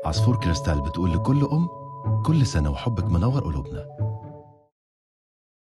عصفور كريستال بتقول لكل كل سنة وحبك منور قلوبنا.